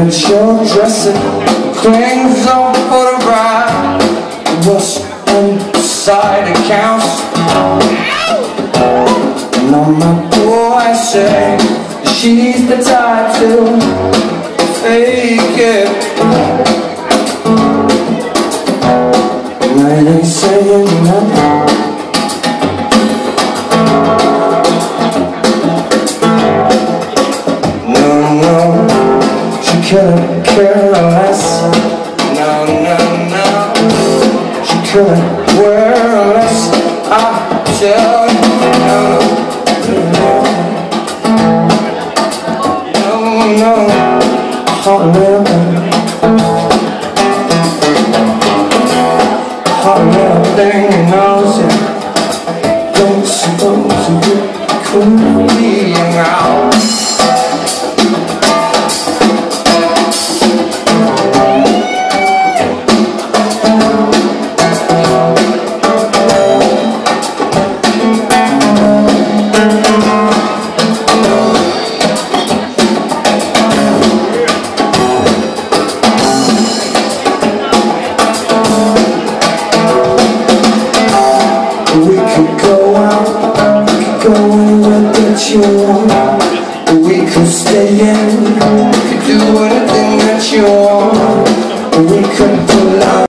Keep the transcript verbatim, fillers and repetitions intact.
that you're dressing things on for the ride. What's inside the counts. And on my boy say she's the type to fake it. And I ain't saying nothing. Couldn't care less. No, no, no. She couldn't wear less. I tell you, no, no, no. Hot living, hot little thing knows it. Don't suppose you couldn't be out. We could go out, we could go anywhere that you want. We could stay in